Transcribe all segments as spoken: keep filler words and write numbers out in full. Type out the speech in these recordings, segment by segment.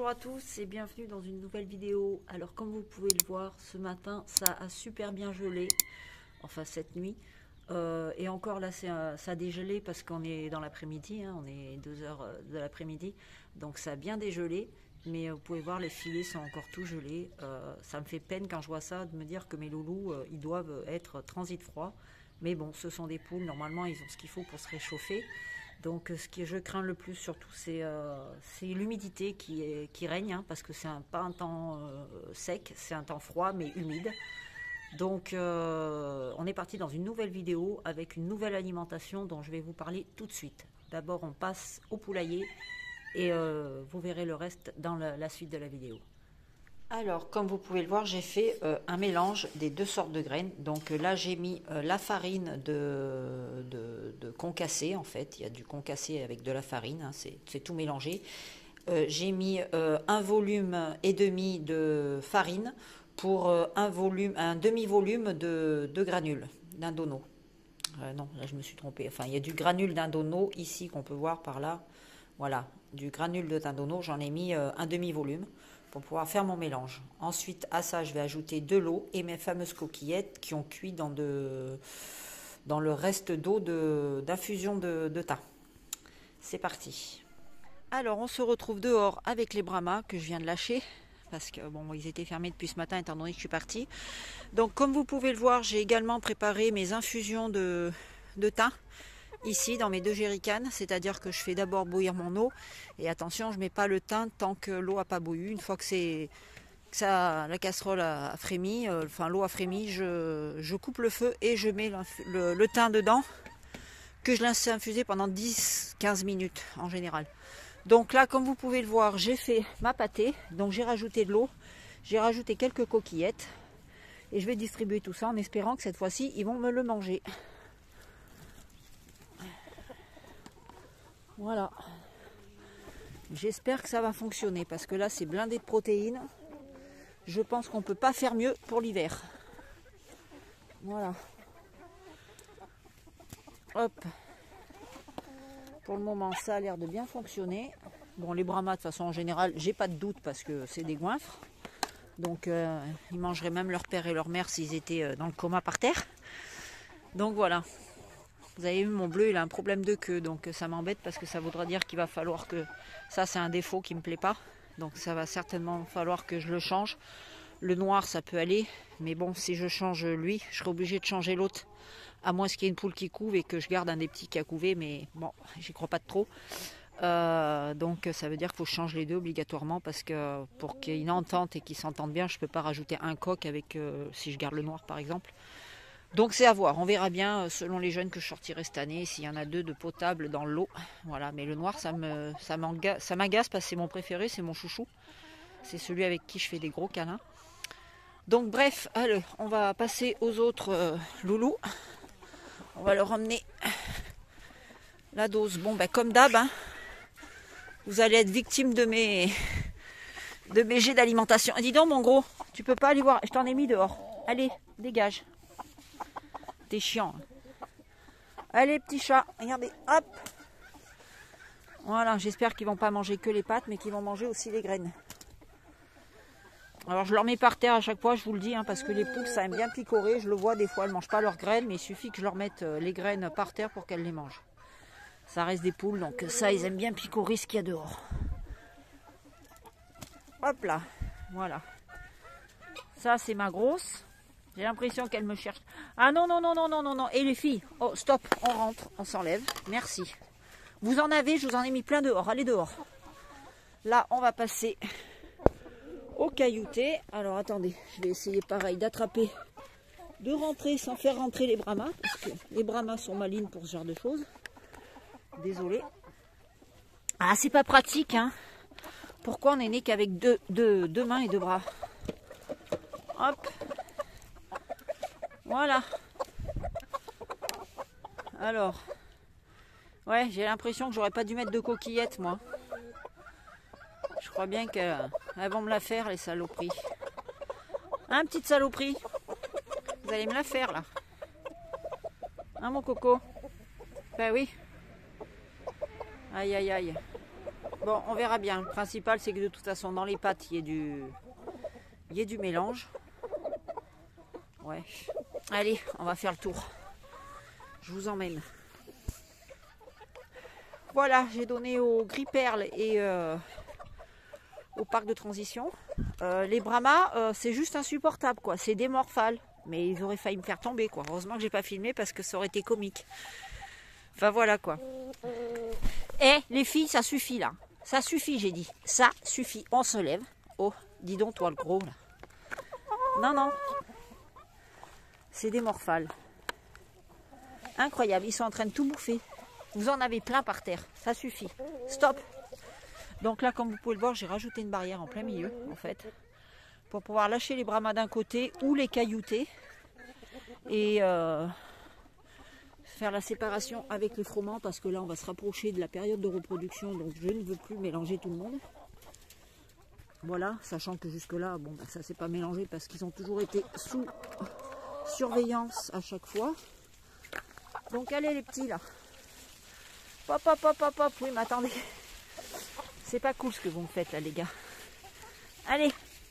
Bonjour à tous et bienvenue dans une nouvelle vidéo. Alors comme vous pouvez le voir, ce matin ça a super bien gelé, enfin cette nuit. Euh, et encore là ça a dégelé parce qu'on est dans l'après-midi, hein, on est deux heures de l'après-midi. Donc ça a bien dégelé, mais vous pouvez voir les filets sont encore tout gelés. Euh, ça me fait peine quand je vois ça de me dire que mes loulous euh, ils doivent être transit froid. Mais bon, ce sont des poules, normalement ils ont ce qu'il faut pour se réchauffer. Donc ce que je crains le plus surtout c'est euh, l'humidité qui, qui règne, hein, parce que c'est pas un temps euh, sec, c'est un temps froid mais humide. Donc euh, on est parti dans une nouvelle vidéo avec une nouvelle alimentation dont je vais vous parler tout de suite. D'abord on passe au poulailler et euh, vous verrez le reste dans la, la suite de la vidéo. Alors, comme vous pouvez le voir, j'ai fait euh, un mélange des deux sortes de graines. Donc euh, là, j'ai mis euh, la farine de, de, de concassé, en fait. Il y a du concassé avec de la farine, hein, c'est tout mélangé. Euh, j'ai mis euh, un volume et demi de farine pour euh, un, volume, un demi-volume de, de granules d'indono. Euh, non, là, je me suis trompée. Enfin, il y a du granule d'indono ici qu'on peut voir par là. Voilà, du granule d'indono, j'en ai mis euh, un demi-volume pour pouvoir faire mon mélange. Ensuite, à ça, je vais ajouter de l'eau et mes fameuses coquillettes qui ont cuit dans, de, dans le reste d'eau d'infusion de, de, de thym. C'est parti. Alors, on se retrouve dehors avec les Brahmas que je viens de lâcher parce que bon, ils étaient fermés depuis ce matin étant donné que je suis partie. Donc, comme vous pouvez le voir, j'ai également préparé mes infusions de, de thym. Ici dans mes deux jerrycans, c'est-à-dire que je fais d'abord bouillir mon eau et attention, je ne mets pas le thym tant que l'eau n'a pas bouilli. Une fois que c'est ça, la casserole a frémi, euh, enfin l'eau a frémi, je, je coupe le feu et je mets le, le thym dedans que je laisse infuser pendant dix à quinze minutes en général. Donc là, comme vous pouvez le voir, j'ai fait ma pâtée, donc j'ai rajouté de l'eau, j'ai rajouté quelques coquillettes et je vais distribuer tout ça en espérant que cette fois-ci, ils vont me le manger. Voilà, j'espère que ça va fonctionner parce que là c'est blindé de protéines. Je pense qu'on ne peut pas faire mieux pour l'hiver. Voilà. Hop. Pour le moment ça a l'air de bien fonctionner. Bon, les Brahmas de toute façon en général j'ai pas de doute parce que c'est des goinfres. Donc euh, ils mangeraient même leur père et leur mère s'ils étaient dans le coma par terre. Donc voilà. Vous avez vu, mon bleu, il a un problème de queue, donc ça m'embête parce que ça voudra dire qu'il va falloir que... Ça, c'est un défaut qui ne me plaît pas, donc ça va certainement falloir que je le change. Le noir, ça peut aller, mais bon, si je change lui, je serai obligée de changer l'autre. À moins qu'il y ait une poule qui couve et que je garde un des petits qui a couvé, mais bon, j'y crois pas trop. Euh, donc ça veut dire qu'il faut que je change les deux obligatoirement parce que pour qu'il y ait une entente et qu'ils s'entendent bien, je ne peux pas rajouter un coq avec, euh, si je garde le noir par exemple. Donc c'est à voir, on verra bien selon les jeunes que je sortirai cette année, s'il y en a deux de potable dans l'eau. Voilà, mais le noir ça me ça m'agace parce que c'est mon préféré, c'est mon chouchou. C'est celui avec qui je fais des gros câlins. Donc bref, allez, on va passer aux autres euh, loulous. On va leur emmener la dose. Bon ben comme d'hab, hein, vous allez être victime de mes de mes jets d'alimentation. Dis donc mon gros, tu peux pas aller voir, je t'en ai mis dehors. Allez, dégage. T'es chiant. Allez petit chat, regardez, hop. Voilà, j'espère qu'ils vont pas manger que les pâtes, mais qu'ils vont manger aussi les graines. Alors je leur mets par terre à chaque fois, je vous le dis, hein, parce que les poules ça aime bien picorer. Je le vois des fois, elles mangent pas leurs graines, mais il suffit que je leur mette les graines par terre pour qu'elles les mangent. Ça reste des poules, donc ça ils aiment bien picorer ce qu'il y a dehors. Hop là, voilà. Ça c'est ma grosse. J'ai l'impression qu'elle me cherche. Ah non, non, non, non, non, non, non. Et les filles, oh stop, on rentre, on s'enlève. Merci. Vous en avez, je vous en ai mis plein dehors. Allez dehors. Là, on va passer au caillouté. Alors attendez, je vais essayer pareil d'attraper, de rentrer sans faire rentrer les Brahmas. Parce que les Brahmas sont malines pour ce genre de choses. Désolée. Ah, c'est pas pratique, hein. Pourquoi on est né qu'avec deux, deux, deux mains et deux bras? Hop. Voilà. Alors, ouais, j'ai l'impression que j'aurais pas dû mettre de coquillettes, moi. Je crois bien qu'elles vont me la faire, les saloperies. Hein, petite saloperie? Vous allez me la faire, là. Hein, mon coco? Ben oui. Aïe, aïe, aïe. Bon, on verra bien. Le principal, c'est que de toute façon, dans les pâtes, il y ait du, il y ait du mélange. Ouais. Allez, on va faire le tour. Je vous emmène. Voilà, j'ai donné au Gris Perle et euh, au parc de transition. Euh, les Brahmas, euh, c'est juste insupportable, quoi. C'est des morphales. Mais ils auraient failli me faire tomber, quoi. Heureusement que j'ai pas filmé parce que ça aurait été comique. Enfin, voilà, quoi. Eh, les filles, ça suffit, là. Ça suffit, j'ai dit. Ça suffit. On se lève. Oh, dis donc, toi, le gros, là. Non, non. C'est des morphales. Incroyable. Ils sont en train de tout bouffer. Vous en avez plein par terre. Ça suffit. Stop. Donc là, comme vous pouvez le voir, j'ai rajouté une barrière en plein milieu, en fait, pour pouvoir lâcher les Brahmas d'un côté ou les caillouter et euh, faire la séparation avec les froment, parce que là, on va se rapprocher de la période de reproduction, donc je ne veux plus mélanger tout le monde. Voilà, sachant que jusque-là, bon, bah, ça ne s'est pas mélangé parce qu'ils ont toujours été sous surveillance à chaque fois. Donc allez les petits là. Hop, hop, hop, hop, hop. Oui, mais attendez. C'est pas cool ce que vous me faites là, les gars. Allez.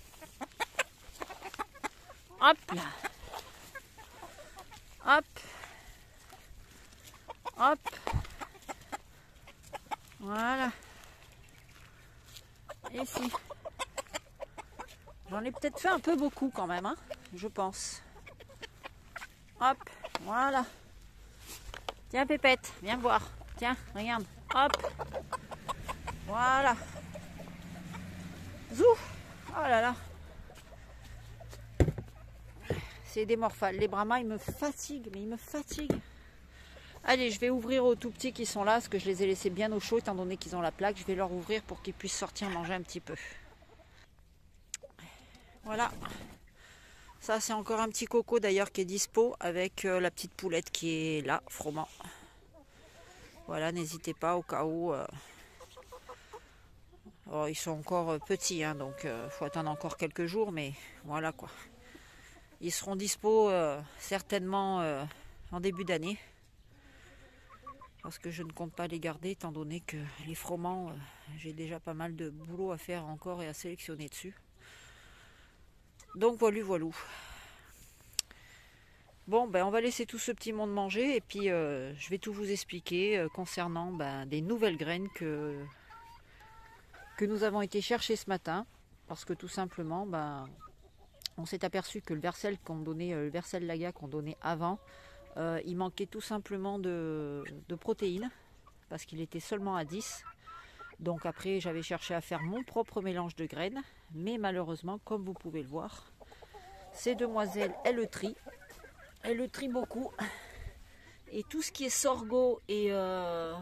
Hop là. Hop. Hop. Voilà. Ici. J'en ai peut-être fait un peu beaucoup quand même, hein, je pense. Hop. Voilà. Tiens, Pépette, viens voir. Tiens, regarde. Hop. Voilà. Zou. Oh là là. C'est des morphales. Les Brahmas, ils me fatiguent, mais ils me fatiguent. Allez, je vais ouvrir aux tout petits qui sont là, parce que je les ai laissés bien au chaud, étant donné qu'ils ont la plaque. Je vais leur ouvrir pour qu'ils puissent sortir manger un petit peu. Voilà. Ça, c'est encore un petit coco d'ailleurs qui est dispo, avec euh, la petite poulette qui est là, froment. Voilà, n'hésitez pas au cas où. Euh... Oh, ils sont encore petits, hein, donc il euh, faut attendre encore quelques jours, mais voilà quoi. Ils seront dispo euh, certainement euh, en début d'année. Parce que je ne compte pas les garder, étant donné que les froments, euh, j'ai déjà pas mal de boulot à faire encore et à sélectionner dessus. Donc voilà, voilà. Bon, ben on va laisser tout ce petit monde manger, et puis euh, je vais tout vous expliquer euh, concernant ben, des nouvelles graines que, que nous avons été chercher ce matin. Parce que tout simplement, ben, on s'est aperçu que le Versel qu'on donnait, le Versel Laga qu'on donnait avant, euh, il manquait tout simplement de, de protéines, parce qu'il était seulement à dix. Donc après, j'avais cherché à faire mon propre mélange de graines, mais malheureusement, comme vous pouvez le voir, ces demoiselles, elles le trient. Elles le trient beaucoup. Et tout ce qui est sorgho et, euh,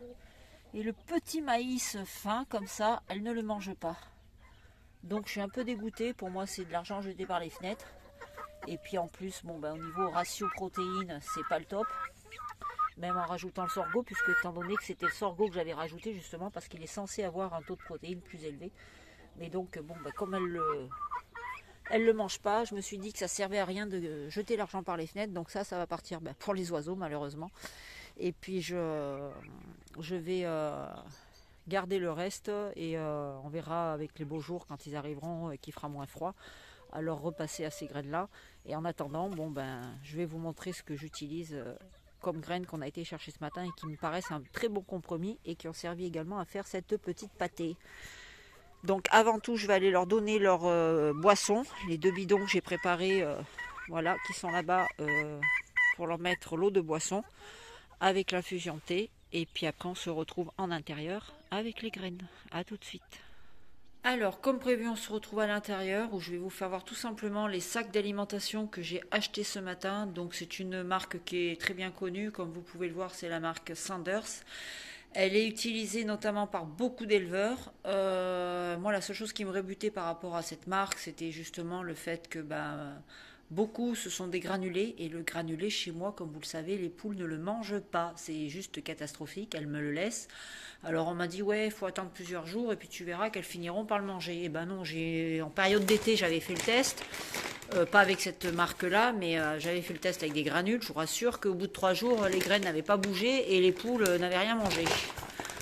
et le petit maïs fin, comme ça, elles ne le mangent pas. Donc je suis un peu dégoûtée. Pour moi, c'est de l'argent jeté par les fenêtres. Et puis en plus, bon, ben, au niveau ratio protéines, c'est pas le top. Même en rajoutant le sorgho, puisque étant donné que c'était le sorgho que j'avais rajouté justement parce qu'il est censé avoir un taux de protéines plus élevé. Mais donc, bon, bah, comme elle le, elle le mange pas, je me suis dit que ça servait à rien de jeter l'argent par les fenêtres. Donc ça, ça va partir bah, pour les oiseaux malheureusement. Et puis je, je vais euh, garder le reste et euh, on verra avec les beaux jours quand ils arriveront et qu'il fera moins froid. Alors repasser à ces graines-là. Et en attendant, bon ben, je vais vous montrer ce que j'utilise. Euh, comme graines qu'on a été chercher ce matin et qui me paraissent un très bon compromis et qui ont servi également à faire cette petite pâtée. Donc avant tout, je vais aller leur donner leur euh, boisson, les deux bidons que j'ai préparés, euh, voilà, qui sont là-bas euh, pour leur mettre l'eau de boisson avec l'infusion de thé. Et puis après, on se retrouve en intérieur avec les graines. À tout de suite. Alors, comme prévu, on se retrouve à l'intérieur où je vais vous faire voir tout simplement les sacs d'alimentation que j'ai achetés ce matin. Donc, c'est une marque qui est très bien connue. Comme vous pouvez le voir, c'est la marque Sanders. Elle est utilisée notamment par beaucoup d'éleveurs. Euh, moi, la seule chose qui me rebutait par rapport à cette marque, c'était justement le fait que ben, beaucoup, ce sont des granulés. Et le granulé, chez moi, comme vous le savez, les poules ne le mangent pas. C'est juste catastrophique, elles me le laissent. Alors on m'a dit ouais, il faut attendre plusieurs jours et puis tu verras qu'elles finiront par le manger. Et ben non, j'ai en période d'été j'avais fait le test, euh, pas avec cette marque-là, mais euh, j'avais fait le test avec des granules. Je vous rassure qu'au bout de trois jours, les graines n'avaient pas bougé et les poules n'avaient rien mangé.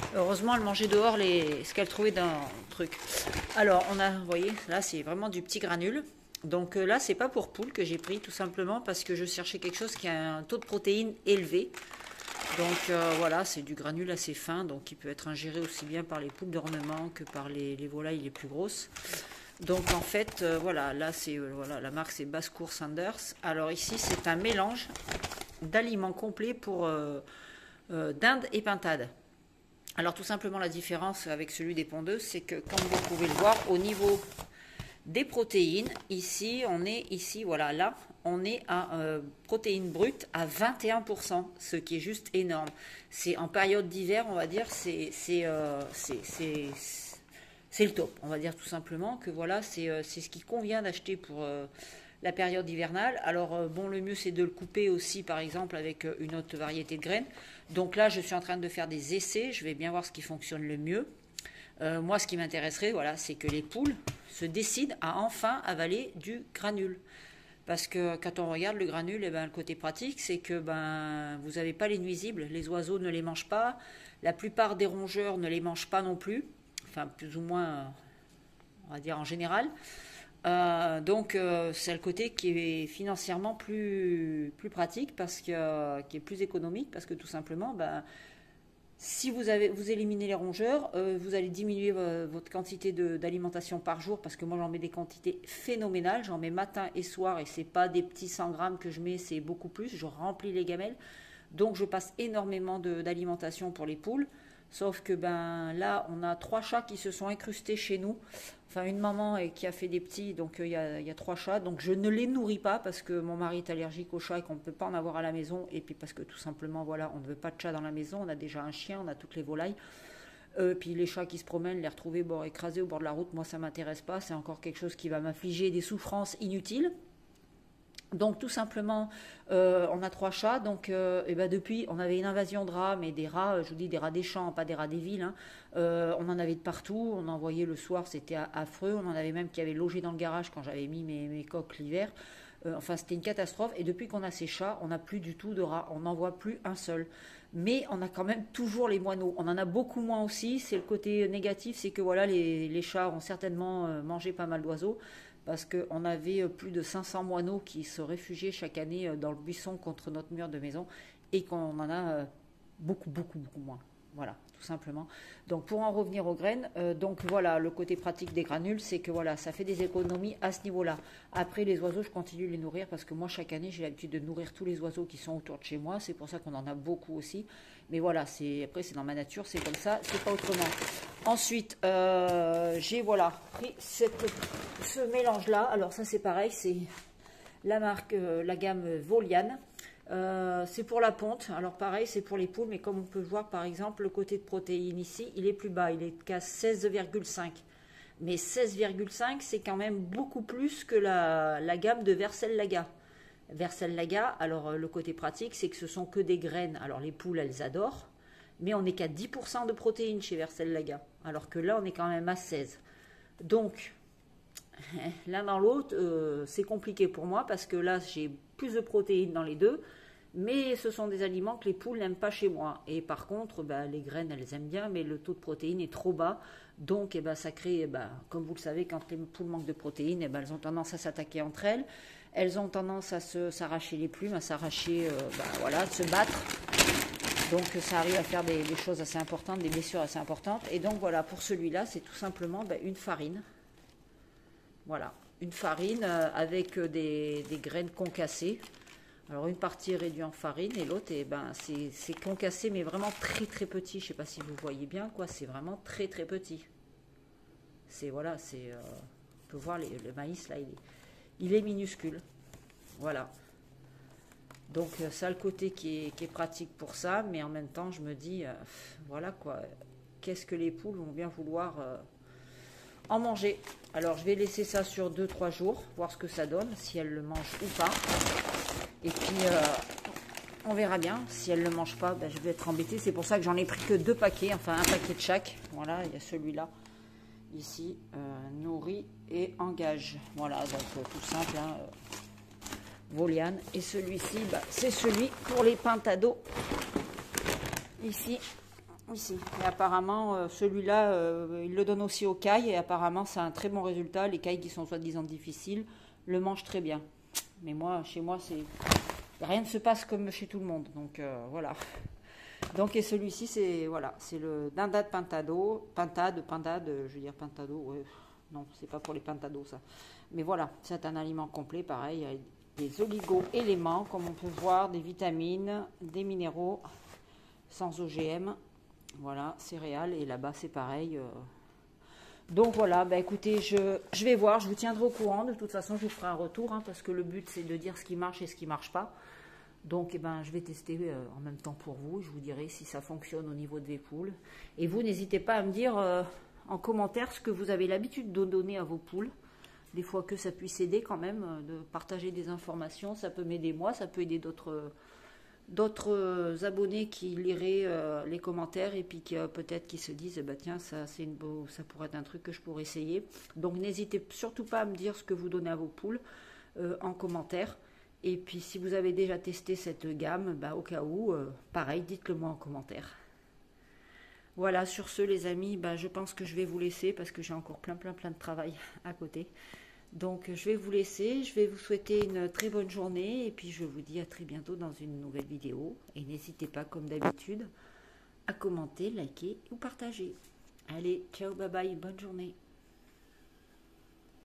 Heureusement, elle mangeait dehors les, ce qu'elle trouvait dans le truc. Alors, on a, vous voyez, là, c'est vraiment du petit granule. Donc euh, là, c'est pas pour poule que j'ai pris, tout simplement parce que je cherchais quelque chose qui a un taux de protéines élevé. Donc euh, voilà, c'est du granule assez fin, donc qui peut être ingéré aussi bien par les poules d'ornement que par les, les volailles les plus grosses. Donc en fait, euh, voilà, là, c'est euh, voilà, la marque c'est Basse-Cour Sanders. Alors ici, c'est un mélange d'aliments complets pour euh, euh, dinde et pintade. Alors tout simplement, la différence avec celui des pondeuses, c'est que comme vous pouvez le voir, au niveau des protéines, ici, on est ici, voilà, là, on est à euh, protéines brutes à vingt et un pour cent, ce qui est juste énorme. C'est en période d'hiver, on va dire, c'est c'est euh, c'est le top. On va dire tout simplement que voilà, c'est euh, c'est ce qui convient d'acheter pour euh, la période hivernale. Alors euh, bon, le mieux c'est de le couper aussi, par exemple, avec euh, une autre variété de graines. Donc là, je suis en train de faire des essais. Je vais bien voir ce qui fonctionne le mieux. Euh, moi, ce qui m'intéresserait, voilà, c'est que les poules se décident à enfin avaler du granule. Parce que quand on regarde le granule, eh ben, le côté pratique, c'est que ben, vous n'avez pas les nuisibles. Les oiseaux ne les mangent pas. La plupart des rongeurs ne les mangent pas non plus. Enfin, plus ou moins, on va dire en général. Euh, donc, euh, c'est le côté qui est financièrement plus, plus pratique, parce que, euh, qui est plus économique, parce que tout simplement, ben, si vous, avez, vous éliminez les rongeurs, euh, vous allez diminuer euh, votre quantité d'alimentation par jour, parce que moi j'en mets des quantités phénoménales, j'en mets matin et soir, et c'est pas des petits cent grammes que je mets, c'est beaucoup plus, je remplis les gamelles, donc je passe énormément d'alimentation pour les poules, sauf que ben là on a trois chats qui se sont incrustés chez nous, enfin une maman et qui a fait des petits, donc il euh, y, y a trois chats, donc je ne les nourris pas parce que mon mari est allergique aux chats et qu'on ne peut pas en avoir à la maison, et puis parce que tout simplement voilà, on ne veut pas de chat dans la maison, on a déjà un chien, on a toutes les volailles, euh, puis les chats qui se promènent, les retrouver bon, écrasés au bord de la route, moi ça m'intéresse pas, c'est encore quelque chose qui va m'infliger des souffrances inutiles. Donc tout simplement, euh, on a trois chats, donc euh, et ben depuis, on avait une invasion de rats, mais des rats, je vous dis des rats des champs, pas des rats des villes, hein. Euh, on en avait de partout, on en voyait le soir, c'était affreux, on en avait même qui avaient logé dans le garage quand j'avais mis mes, mes coques l'hiver, euh, enfin c'était une catastrophe, et depuis qu'on a ces chats, on n'a plus du tout de rats, on n'en voit plus un seul. Mais on a quand même toujours les moineaux, on en a beaucoup moins aussi, c'est le côté négatif, c'est que voilà, les, les chats ont certainement euh, mangé pas mal d'oiseaux, parce qu'on avait plus de cinq cents moineaux qui se réfugiaient chaque année dans le buisson contre notre mur de maison, et qu'on en a beaucoup, beaucoup, beaucoup moins. Voilà, tout simplement. Donc pour en revenir aux graines, euh, donc voilà, le côté pratique des granules, c'est que voilà, ça fait des économies à ce niveau-là. Après, les oiseaux, je continue de les nourrir, parce que moi, chaque année, j'ai l'habitude de nourrir tous les oiseaux qui sont autour de chez moi. C'est pour ça qu'on en a beaucoup aussi. Mais voilà, c'est après, c'est dans ma nature, c'est comme ça, c'est pas autrement. Ensuite, euh, j'ai voilà, pris cette, ce mélange-là. Alors ça, c'est pareil, c'est la marque, euh, la gamme Volian. Euh, c'est pour la ponte, alors pareil c'est pour les poules, mais comme on peut le voir par exemple, le côté de protéines ici il est plus bas, il est qu'à seize virgule cinq, mais seize virgule cinq c'est quand même beaucoup plus que la, la gamme de Vercel-Laga. Vercel-Laga, alors le côté pratique c'est que ce sont que des graines, alors les poules elles adorent, mais on n'est qu'à dix pour cent de protéines chez Vercel-Laga, alors que là on est quand même à seize. Donc l'un dans l'autre, euh, c'est compliqué pour moi, parce que là j'ai plus de protéines dans les deux, mais ce sont des aliments que les poules n'aiment pas chez moi. Et par contre, bah, les graines, elles aiment bien, mais le taux de protéines est trop bas. Donc, eh ben, ça crée, eh ben, comme vous le savez, quand les poules manquent de protéines, eh ben, elles ont tendance à s'attaquer entre elles. Elles ont tendance à s'arracher les plumes, à s'arracher, euh, bah, voilà, de se battre. Donc, ça arrive à faire des, des choses assez importantes, des blessures assez importantes. Et donc, voilà, pour celui-là, c'est tout simplement bah, une farine. Voilà, une farine euh, avec des, des graines concassées. Alors une partie est réduite en farine et l'autre, eh ben, c'est concassé, mais vraiment très très petit. Je ne sais pas si vous voyez bien, quoi. C'est vraiment très très petit. C'est voilà, c'est. Euh, on peut voir les, le maïs là, il est, il est minuscule. Voilà. Donc ça a le côté qui est, qui est pratique pour ça, mais en même temps, je me dis, euh, voilà quoi. Qu'est-ce que les poules vont bien vouloir euh, en manger? Alors je vais laisser ça sur deux trois jours, voir ce que ça donne, si elles le mangent ou pas. Et puis, euh, on verra bien. Si elle ne le mange pas, ben, je vais être embêtée. C'est pour ça que j'en ai pris que deux paquets, enfin un paquet de chaque. Voilà, il y a celui-là, ici, euh, nourri et engage. Voilà, donc euh, tout simple, hein, euh, Volian. Et celui-ci, bah, c'est celui pour les pintades. Ici, ici. Et apparemment, euh, celui-là, euh, il le donne aussi aux cailles. Et apparemment, c'est un très bon résultat. Les cailles qui sont soi-disant difficiles le mangent très bien. Mais moi, chez moi, c'est rien ne se passe comme chez tout le monde. Donc euh, voilà. Donc et celui-ci, c'est voilà, c'est le dindade pintado, pintade, pintade, je veux dire pintado. Ouais. Non, c'est pas pour les pintados ça. Mais voilà, c'est un aliment complet, pareil, avec des oligo-éléments, comme on peut voir, des vitamines, des minéraux, sans O G M. Voilà, céréales, et là-bas c'est pareil. euh. Donc voilà, bah écoutez, je, je vais voir, je vous tiendrai au courant. De toute façon, je vous ferai un retour, hein, parce que le but c'est de dire ce qui marche et ce qui marche pas. Donc eh ben, je vais tester euh, en même temps pour vous. Je vous dirai si ça fonctionne au niveau des poules. Et vous, n'hésitez pas à me dire euh, en commentaire ce que vous avez l'habitude de donner à vos poules. Des fois que ça puisse aider quand même, euh, de partager des informations. Ça peut m'aider moi, ça peut aider d'autres d'autres abonnés qui liraient euh, les commentaires et puis qui euh, peut-être qui se disent, bah, tiens, ça, c'est une beau, ça pourrait être un truc que je pourrais essayer. Donc n'hésitez surtout pas à me dire ce que vous donnez à vos poules euh, en commentaire. Et puis si vous avez déjà testé cette gamme, bah, au cas où, euh, pareil, dites-le moi en commentaire. Voilà, sur ce les amis, bah, je pense que je vais vous laisser parce que j'ai encore plein plein plein de travail à côté. Donc je vais vous laisser, je vais vous souhaiter une très bonne journée et puis je vous dis à très bientôt dans une nouvelle vidéo. Et n'hésitez pas comme d'habitude à commenter, liker ou partager. Allez, ciao, bye bye, bonne journée.